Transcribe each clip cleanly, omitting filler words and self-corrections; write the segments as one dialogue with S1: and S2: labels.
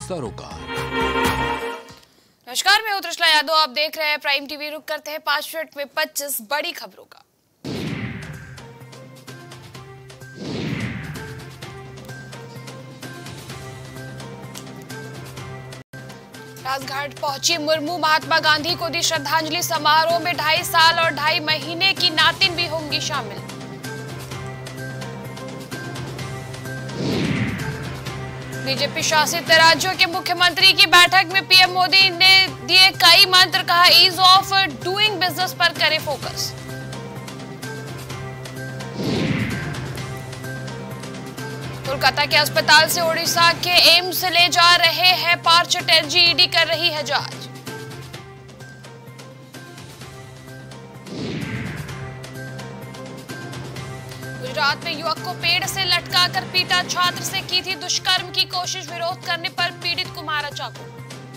S1: सरोकार।
S2: नमस्कार, मैं उत्तरला यादव, आप देख रहे हैं प्राइम टीवी। रुक करते हैं 5 मिनट में 25 बड़ी खबरों का। राजघाट पहुंची मुर्मू, महात्मा गांधी को दी श्रद्धांजलि। समारोह में 2.5 साल और 2.5 महीने की नातिन भी होंगी शामिल। बीजेपी शासित राज्यों के मुख्यमंत्री की बैठक में पीएम मोदी ने दिए कई मंत्र, कहा ईज ऑफ डूइंग बिजनेस पर करे फोकस। कोलकाता के अस्पताल से ओडिशा के एम्स ले जा रहे हैं पार्थ चटर्जी, ईडी कर रही है जांच। गुजरात में युवक को पेड़ से लटकाकर पीटा, छात्र से की थी दुष्कर्म की कोशिश, विरोध करने पर पीड़ित को मारा चाकू।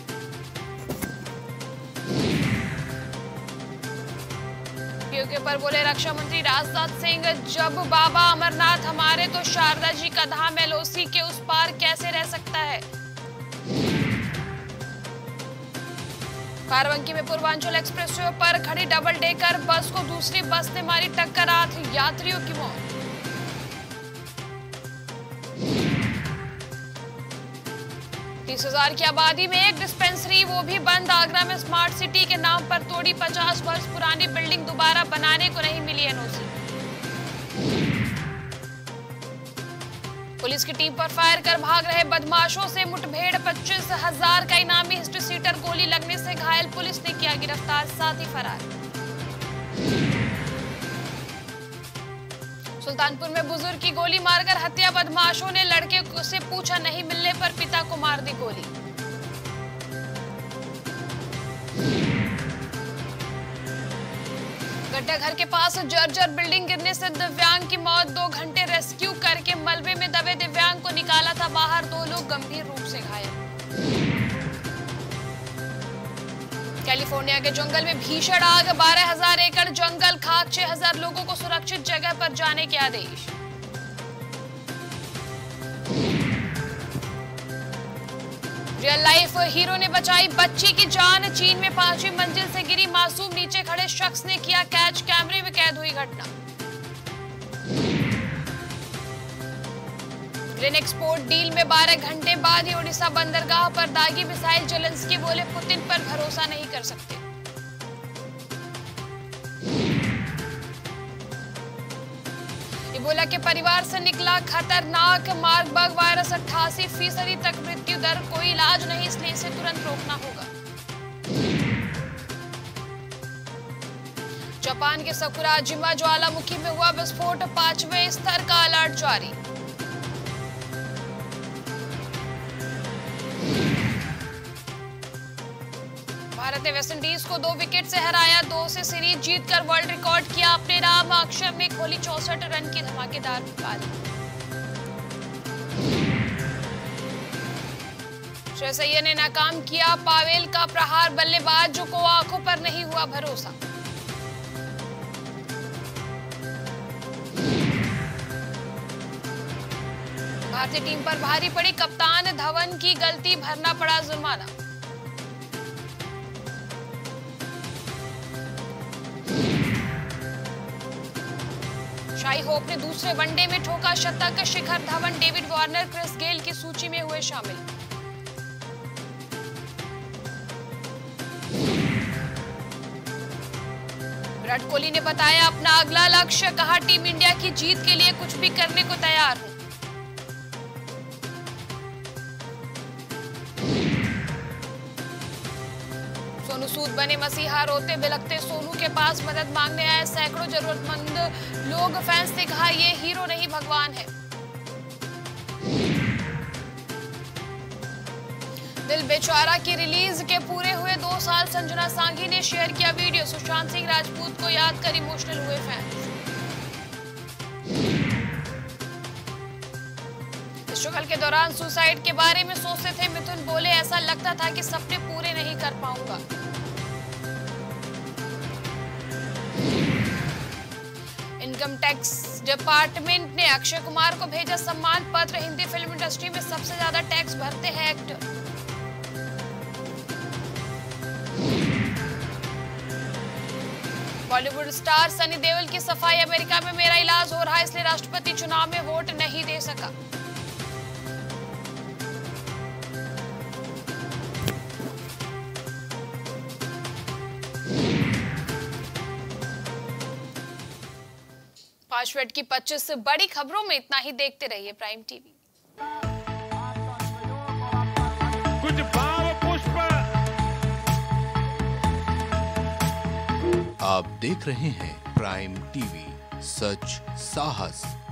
S2: पीओके पर बोले रक्षा मंत्री राजनाथ सिंह, जब बाबा अमरनाथ हमारे तो शारदा जी का धाम एलओसी के उस पार कैसे रह सकता है। बाराबंकी में पूर्वांचल एक्सप्रेसवे पर खड़ी डबल डेकर बस को दूसरी बस ने मारी टक्कर, 8 यात्रियों की मौत। 30,000 की आबादी में एक डिस्पेंसरी, वो भी बंद। आगरा में स्मार्ट सिटी के नाम पर तोड़ी 50 वर्ष पुरानी बिल्डिंग, दोबारा बनाने को नहीं मिली एनओसी। पुलिस की टीम पर फायर कर भाग रहे बदमाशों से मुठभेड़, 25,000 का इनामी हिस्ट्री सीटर गोली लगने से घायल, पुलिस ने किया गिरफ्तार, साथ ही फरार। सुल्तानपुर में बुजुर्ग की गोली मारकर हत्या, बदमाशों ने लड़के से पूछा, नहीं मिलने पर पिता को मार दी गोली। गड्ढा घर के पास जर्जर बिल्डिंग गिरने से दिव्यांग की मौत, 2 घंटे रेस्क्यू करके मलबे में दबे दिव्यांग को निकाला था बाहर, 2 लोग गंभीर रूप से घायल। कैलिफोर्निया के जंगल में भीषण आग, 12,000 एकड़ जंगल खाक, 6,000 लोगों को सुरक्षित जगह पर जाने के आदेश। रियल लाइफ हीरो ने बचाई बच्ची की जान, चीन में 5वीं मंजिल से गिरी मासूम, नीचे खड़े शख्स ने किया कैच, कैमरे में कैद हुई घटना। ग्रेन एक्सपोर्ट डील में 12 घंटे बाद ही ओडिशा बंदरगाह पर दागी मिसाइल, जेलेंस्की बोले पुतिन पर भरोसा नहीं कर सकते। इबोला के परिवार से निकला खतरनाक मार्बर्ग वायरस, 88% तक मृत्यु दर, कोई इलाज नहीं, इसलिए इसे तुरंत रोकना होगा। जापान के सकुराजिमा ज्वालामुखी में हुआ विस्फोट, 5वें स्तर का अलर्ट जारी। भारत ने वेस्टइंडीज को 2 विकेट से हराया, 2 से सीरीज जीतकर वर्ल्ड रिकॉर्ड किया अपने नाम। अक्षर ने खोली 64 रन की धमाकेदार पारी। श्रेयस अय्यर ने नाकाम किया पावेल का प्रहार, बल्लेबाज को आंखों पर नहीं हुआ भरोसा। भारतीय टीम पर भारी पड़ी कप्तान धवन की गलती, भरना पड़ा जुर्माना। शाई होप ने दूसरे वनडे में ठोका शतक, Shikhar Dhawan, David Warner, Chris Gayle की सूची में हुए शामिल। विराट कोहली ने बताया अपना अगला लक्ष्य, कहा टीम इंडिया की जीत के लिए कुछ भी करने को तैयार हूं। सोनू सूद बने मसीहा, रोते बिलखते सोनू के पास मदद मांगने आए सैकड़ों जरूरतमंद लोग, फैंस ने कहा ये हीरो नहीं भगवान है। दिल बेचारा की रिलीज के पूरे हुए 2 साल, संजना सांघी ने शेयर किया वीडियो, सुशांत सिंह राजपूत को याद कर इमोशनल हुए फैंस। इस स्ट्रगल के दौरान सुसाइड के बारे में सोचते थे मिथुन, बोले ऐसा लगता था कि सपने पूरे नहीं कर पाऊंगा। इनकम टैक्स डिपार्टमेंट ने अक्षय कुमार को भेजा सम्मान पत्र, हिंदी फिल्म इंडस्ट्री में सबसे ज्यादा टैक्स भरते हैं actor. Bollywood star Sunny Deol की सफाई, अमेरिका में मेरा इलाज हो रहा है इसलिए राष्ट्रपति चुनाव में वोट नहीं दे सका। पांच मिनट की 25 बड़ी खबरों में इतना ही। देखते रहिए प्राइम टीवी।
S1: कुछ भाव पुष्प।
S3: आप देख रहे हैं प्राइम टीवी, सच साहस